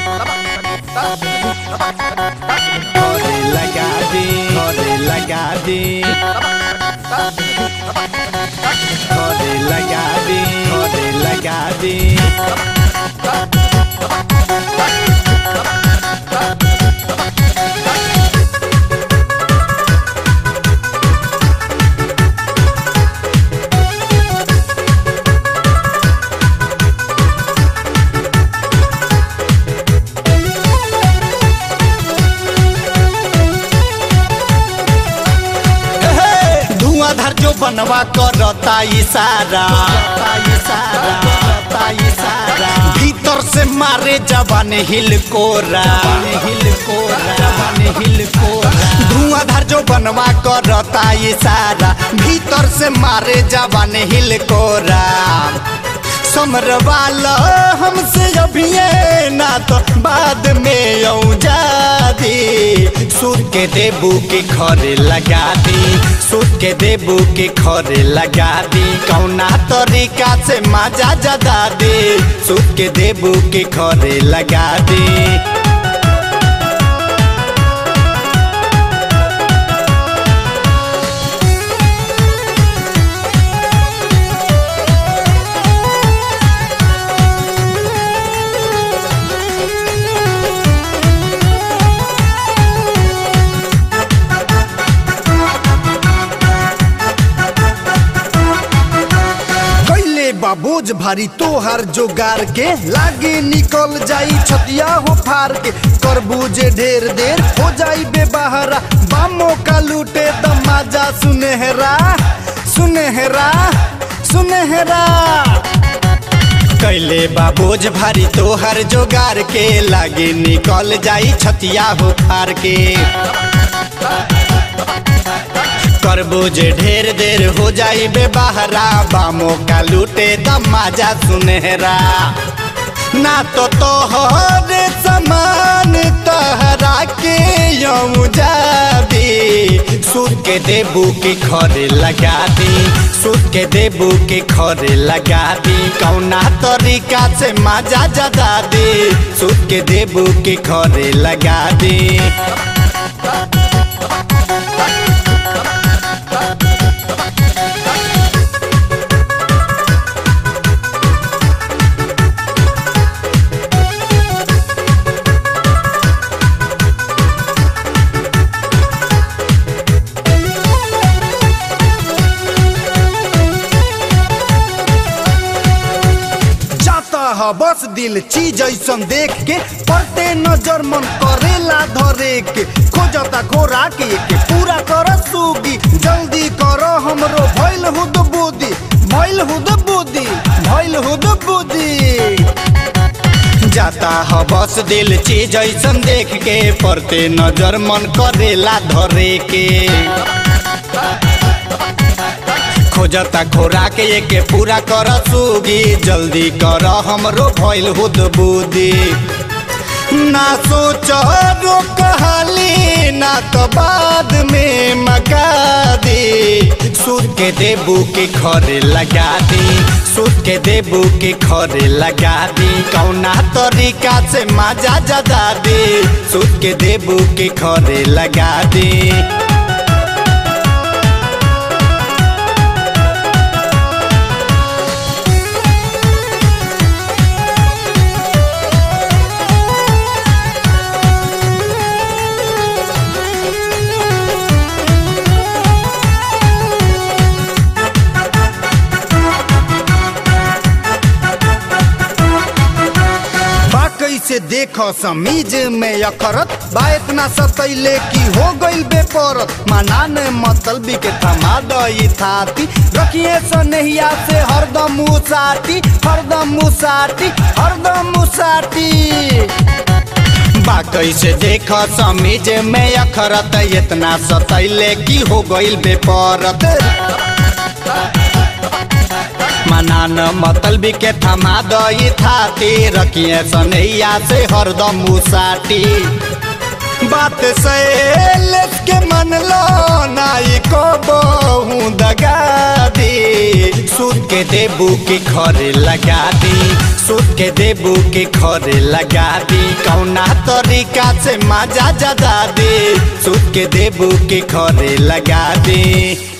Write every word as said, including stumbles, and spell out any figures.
घरे लगा दे घरे लगा दे घरे लगा दे घरे लगा दे धुआंधार जो बनवा करता इशारा इशारा इशारा भीतर से मारे जवान हिल कोरा हिल कोरा जवान हिल कोरा धुआंधार जो बनवा करता इशारा भीतर से मारे जवान हिल कोरा समरवाला हमसे अभी ना तो बाद में औजादी सूद के देबू के घरे लगा दी सूद के देबू के घरे लगा दी कौना तरीका से मजा जदा दी सूद के देबू के घरे लगा दी बोझ भारी तोहर जोगार के लागे निकल जाई छतिया हो फार के करबूजे ढेर देर हो जाई बेबहरा बामो का लूटे दमाजा सुनहरा सुनहरा सुनहरा कैले बाबोझ भारी तोहर जोगार के लागे निकल जाई छतिया हो फार के करबूजे ढेर देर हो जाई बेबहरा बामो का लूटे दमाजा सुनहरा ना तो तोहरे समान तहरा के यम जाबी सूद के देबू के घरे लगा दी सूद के देबू के घरे लगा दी कौना तरीका से मजा जदा दी सूद के देबू के घरे लगा दी बस दिल चीज ऐसन देख के पड़ते नजर मन करेला धरे के खोजता खोरा के, के पूरा कर सूगी जल्दी करो हमरो भइल हुद बुद्धि भइल हुद बुद्धि भइल हुद बुद्धि जाता ह बस दिल चीज ऐसन देख के पड़ते नजर मन करेला धरे के खोजता खोरा के के पूरा कर सूगी जल्दी कर हमरो भइल हुद बुद्धि ना सोचो कहली ना तो बाद में मका दी सूद के देबू के घरे लगा दी सूद के देबू के घरे लगा दी कौना तरीका से मजा जदा दी सूद के देबू के घरे लगा दी से देखो समीज में अखरत बा इतना सतैले की हो गइल बेपरत मानान मतलबी के थमा दई थाती रखिए सनहिया से हरदम मुसाटी हरदम मुसाटी हरदम मुसाटी बा कैसे देखो समीज में अखरत इतना सतैले की हो गइल बेपरत मनान मतलबी के थमा दई थाती रखिए सनैया से हरदम मुसाटी बात सैलेश के मन लो नाई को बहु दगा दी सूद के देबू के खरे लगा दी सूद के देबू के खरे लगा दी कौना तरीका से मजा जदा दी सूद के देबू के खरे लगा दी।